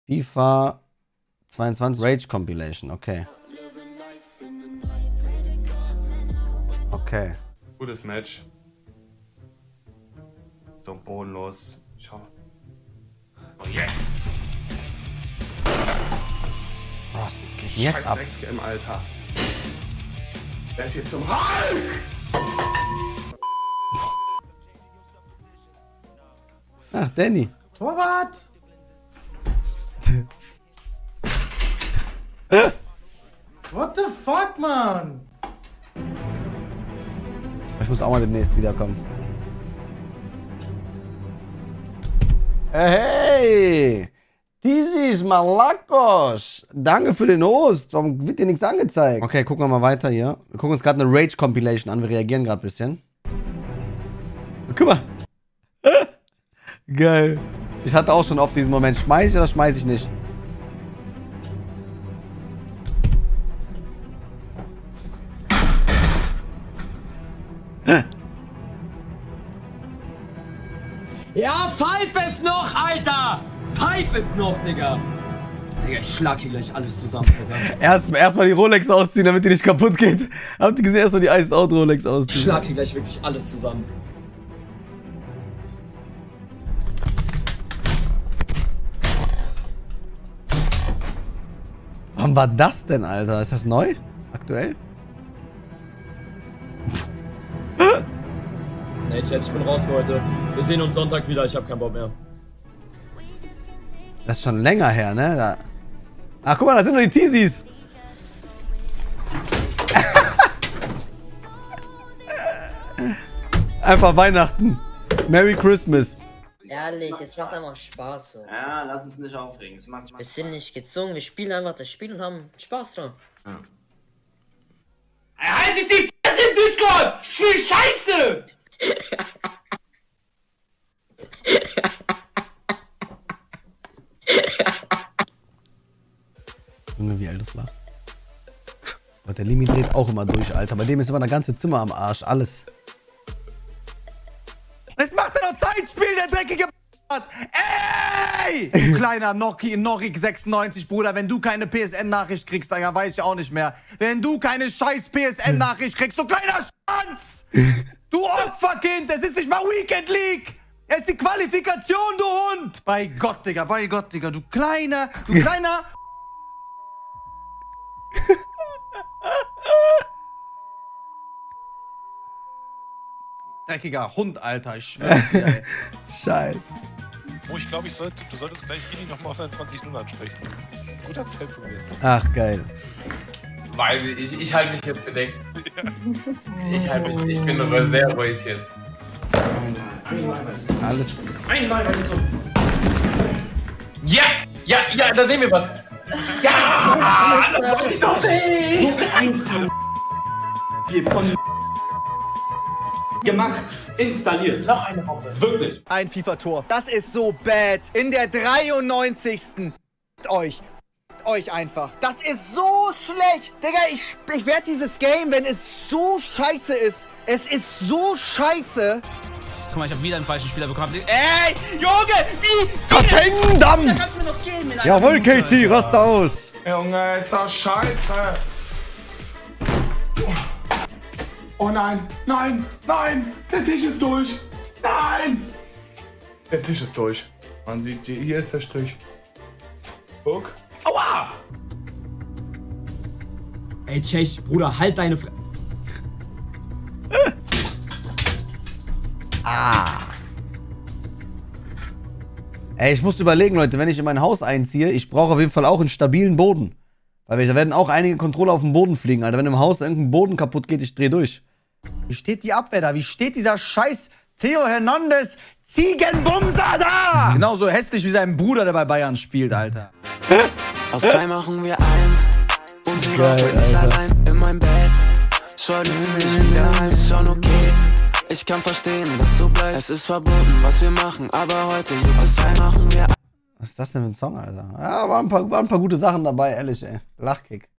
FIFA 22 Rage Compilation, okay. Okay. Gutes Match. So bodenlos. Schau. Oh, jetzt. Was geht jetzt Scheiß ab? Dreckscam, Alter. Werd hier zum Hulk! Ach, Danny. Torwart! What the fuck, man? Ich muss auch mal demnächst wiederkommen. Hey! Dieses Malakos! Danke für den Host. Warum wird dir nichts angezeigt? Okay, gucken wir mal weiter hier. Wir gucken uns gerade eine Rage Compilation an. Wir reagieren gerade ein bisschen. Guck mal. Geil. Ich hatte auch schon oft diesen Moment. Schmeiß ich oder schmeiß ich nicht? Ja, pfeif es noch, Alter! Pfeif es noch, Digga! Digga, ich schlag hier gleich alles zusammen, Alter. Erstmal die Rolex ausziehen, damit die nicht kaputt geht. Habt ihr gesehen, erstmal die Iced Out Rolex Ich ausziehen? schlag hier gleich wirklich alles zusammen. Wann war das denn, Alter? Ist das neu? Aktuell? Nee, Chat, ich bin raus für heute. Wir sehen uns Sonntag wieder, ich hab keinen Bock mehr. Das ist schon länger her, ne? Da. Ach, guck mal, da sind nur die Teasies. Einfach Weihnachten. Merry Christmas. Ehrlich, es macht einfach Spaß so. Ja, lass uns nicht aufregen. Es macht Wir Spaß. sind nicht gezwungen, wir spielen einfach das Spiel und haben Spaß dran. Ja. Haltet die Fresse im Discord! Spiel Scheiße! Junge, wie alt das war. Und der Limi dreht auch immer durch, Alter. Bei dem ist immer das ganze Zimmer am Arsch. Alles. Jetzt macht er noch Zeitspiel, der dreckige Ey! Du kleiner Norik 96, Bruder, wenn du keine PSN-Nachricht kriegst, dann weiß ich auch nicht mehr. Wenn du keine scheiß PSN-Nachricht kriegst, du kleiner Schwanz! Du Opferkind, es ist nicht mal Weekend League! Es ist die Qualifikation, du Hund! Bei Gott, Digga, du kleiner... Dreckiger Hund, Alter, ich schwör's dir, ey. Scheiße. Oh, ich glaube, du solltest gleich Gini nochmal auf seine 20-0 ansprechen. Das ist ein guter Zeitpunkt jetzt. Ach, geil. Weiß ich halte mich jetzt bedeckt. Ich bin sehr ruhig jetzt. Alles. Ja, da sehen wir was. Ja, das wollte ich doch sehen. So einfach hier von gemacht, installiert. Noch eine Bombe. Wirklich. Ein FIFA-Tor. Das ist so bad. In der 93. Euch einfach. Das ist so schlecht. Digga, ich werde dieses Game, wenn es so scheiße ist. Es ist so scheiße. Guck mal, ich hab wieder einen falschen Spieler bekommen. Ey, Junge, wie? Kingdom! Da kannst du mir noch geben in einer Jawohl, Minute, Casey, Alter. rast aus! Junge, ist doch scheiße. Oh nein, nein, nein! Der Tisch ist durch! Nein! Der Tisch ist durch. Man sieht, hier ist der Strich. Guck. Aua! Ey, Chase, Bruder, halt deine Fre... Ey, ich muss überlegen, Leute, wenn ich in mein Haus einziehe, ich brauche auf jeden Fall auch einen stabilen Boden. Weil da werden auch einige Controller auf den Boden fliegen, Alter. Wenn im Haus irgendein Boden kaputt geht, ich dreh durch. Wie steht die Abwehr da? Wie steht dieser scheiß Theo Hernandez Ziegenbumser da? Genauso hässlich wie sein Bruder, der bei Bayern spielt, Alter. Aus zwei machen wir eins. Und sie raucht nicht allein in meinem Bett. Schau, du fühlst dich wieder heim, ist schon okay. Ich kann verstehen, dass du bleibst. Es ist verboten, was wir machen, aber heute, aus zwei machen wir eins. Was ist das denn für ein Song, Alter? Ja, waren ein paar gute Sachen dabei, ehrlich, ey. Lachkick.